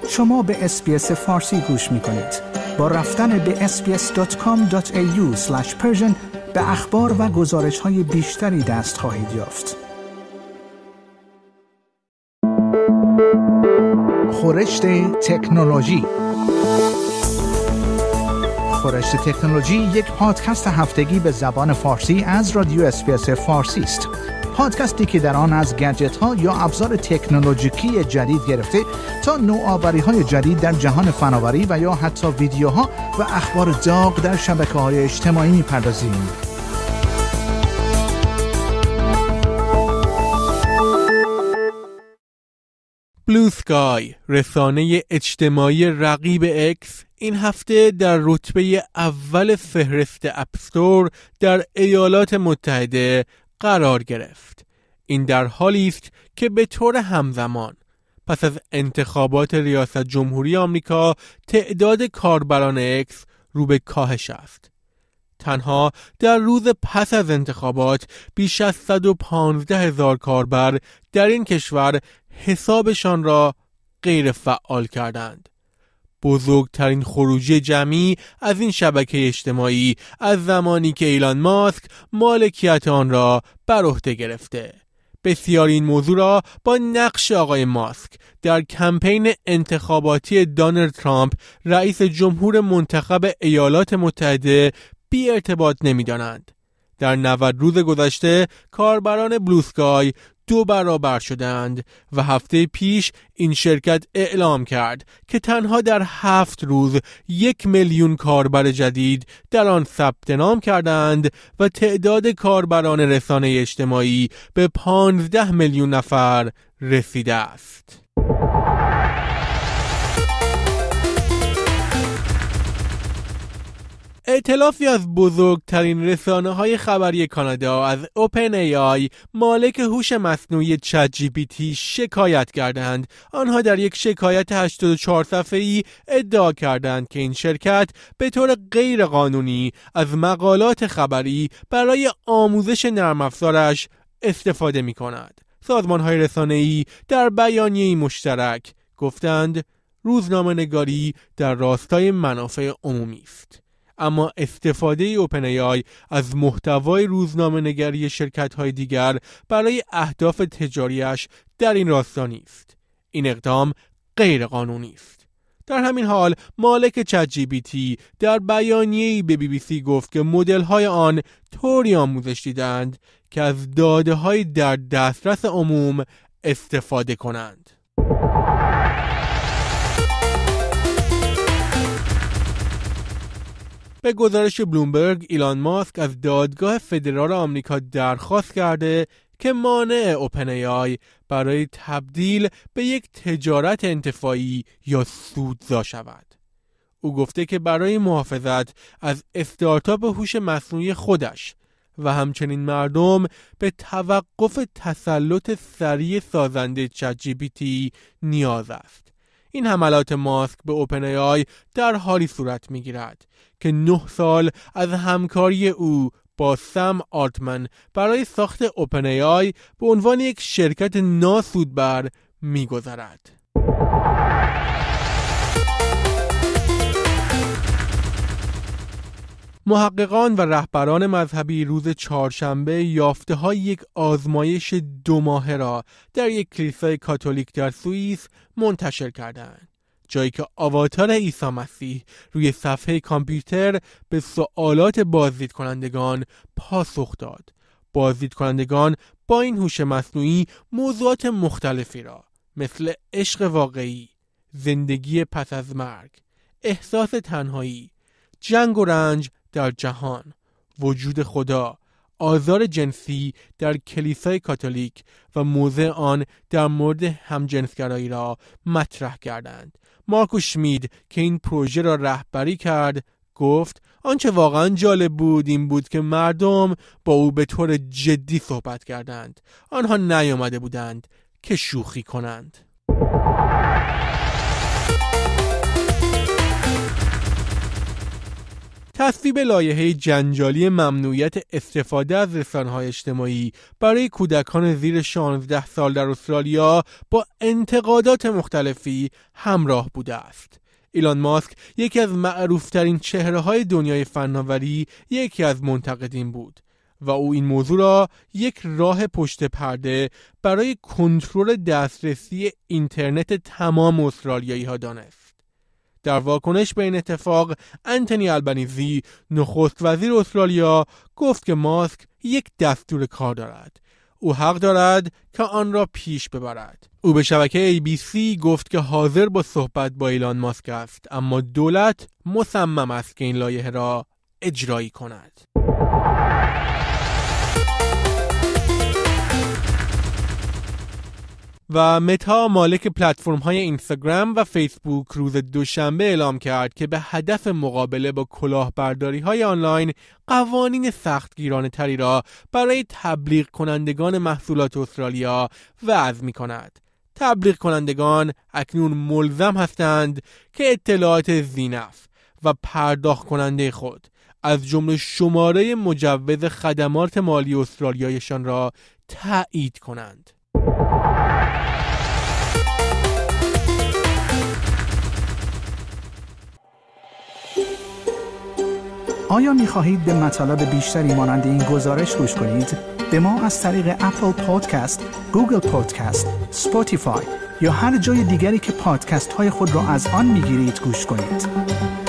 شما به اس‌بی‌اس فارسی گوش می‌کنید. با رفتن به sbs.com.au/persian به اخبار و گزارش‌های بیشتری دست خواهید یافت. خورشت تکنولوژی. خورشت تکنولوژی یک پادکست هفتگی به زبان فارسی از رادیو اس‌بی‌اس فارسی است. پادکستی که در آن از گجت‌ها یا ابزار تکنولوژیکی جدید گرفته تا نوآوری‌های جدید در جهان فناوری و یا حتی ویدیوها و اخبار داغ در شبکه‌های اجتماعی می‌پردازیم. بلو اسکای، رسانه اجتماعی رقیب اکس، این هفته در رتبه اول فهرست اپستور در ایالات متحده قرار گرفت. این در حالی است که به طور همزمان پس از انتخابات ریاست جمهوری آمریکا تعداد کاربران اکس رو به کاهش است. تنها در روز پس از انتخابات بیش از 115,000 کاربر در این کشور حسابشان را غیر فعال کردند. بزرگترین خروجی جمعی از این شبکه اجتماعی از زمانی که ایلان ماسک مالکیت آن را بر عهده گرفته. بسیاری این موضوع را با نقش آقای ماسک در کمپین انتخاباتی دونالد ترامپ رئیس جمهور منتخب ایالات متحده بی ارتباط نمی دانند. در 90 روز گذشته کاربران بلو اسکای 2 برابر شدند و هفته پیش این شرکت اعلام کرد که تنها در 7 روز 1,000,000 کاربر جدید در آن ثبت نام کردند و تعداد کاربران رسانه اجتماعی به 15 میلیون نفر رسیده است. ائتلافی از بزرگترین رسانه‌های خبری کانادا از اوپن ای آی مالک هوش مصنوعی چت جی پی تی شکایت کردند. آنها در یک شکایت 84 صفحه‌ای ادعا کردند که این شرکت به طور غیر قانونی از مقالات خبری برای آموزش نرم افزارش استفاده می‌کند. سازمان‌های رسانه‌ای در بیانیه‌ای مشترک گفتند روزنامه‌نگاری در راستای منافع عمومی است. اما استفاده اوپن ای آی از محتوای روزنامه‌نگاری شرکت‌های دیگر برای اهداف تجاریش در این راستا نیست. این اقدام غیر قانونی است. در همین حال مالک چت جی پی تی در بیانیه‌ای به بی بی سی گفت که مدل‌های آن طوری آموزش دیدند که از داده‌های در دسترس عموم استفاده کنند. به گزارش بلومبرگ، ایلان ماسک از دادگاه فدرال آمریکا درخواست کرده که مانع اوپن ای آی برای تبدیل به یک تجارت انتفاعی یا سودزا شود. او گفته که برای محافظت از استارتاپ هوش مصنوعی خودش و همچنین مردم به توقف تسلط سریع سازنده چت جی پی تی نیاز است. این حملات ماسک به اوپن ای آی در حالی صورت می‌گیرد که 9 سال از همکاری او با سم آلتمن برای ساخت اوپن ای آی به عنوان یک شرکت ناسودبر می‌گذرد. محققان و رهبران مذهبی روز چهارشنبه یافته‌های یک آزمایش 2 ماهه را در یک کلیسای کاتولیک در سوئیس منتشر کردند. جایی که آواتار عیسی مسیح روی صفحه کامپیوتر به سوالات بازدید کنندگان پاسخ داد. بازدید کنندگان با این هوش مصنوعی موضوعات مختلفی را مثل عشق واقعی، زندگی پس از مرگ، احساس تنهایی، جنگ و رنج در جهان، وجود خدا، آزار جنسی در کلیسای کاتولیک و موضع آن در مورد همجنسگرایی را مطرح کردند. مارکوس شمید که این پروژه را رهبری کرد گفت آنچه واقعا جالب بود این بود که مردم با او به طور جدی صحبت کردند. آنها نیامده بودند که شوخی کنند. تصویب لایحه جنجالی ممنوعیت استفاده از رسانه‌های اجتماعی برای کودکان زیر 16 سال در استرالیا با انتقادات مختلفی همراه بوده است. ایلان ماسک یکی از معروفترین چهره‌های دنیای فناوری یکی از منتقدین بود و او این موضوع را یک راه پشت پرده برای کنترل دسترسی اینترنت تمام استرالیایی‌ها دانست. در واکنش به این اتفاق، انتونی البنیزی، نخست وزیر استرالیا، گفت که ماسک یک دستور کار دارد. او حق دارد که آن را پیش ببرد. او به شبکه ABC گفت که حاضر با صحبت با ایلان ماسک است، اما دولت مصمم است که این لایحه را اجرایی کند. و متا مالک پلتفرم‌های اینستاگرام و فیسبوک روز دوشنبه اعلام کرد که به هدف مقابله با کلاهبرداری‌های آنلاین قوانین سختگیرانه تری را برای تبلیغ کنندگان محصولات استرالیا وضع می‌کند. تبلیغ کنندگان اکنون ملزم هستند که اطلاعات ذینفع و پرداخت کننده خود از جمله شماره مجوز خدمات مالی استرالیایشان را تایید کنند. آیا می‌خواهید به مطالب بیشتری مانند این گزارش گوش کنید؟ به ما از طریق اپل پادکست، گوگل پادکست، اسپاتیفای یا هر جای دیگری که پادکست های خود را از آن می‌گیرید گوش کنید.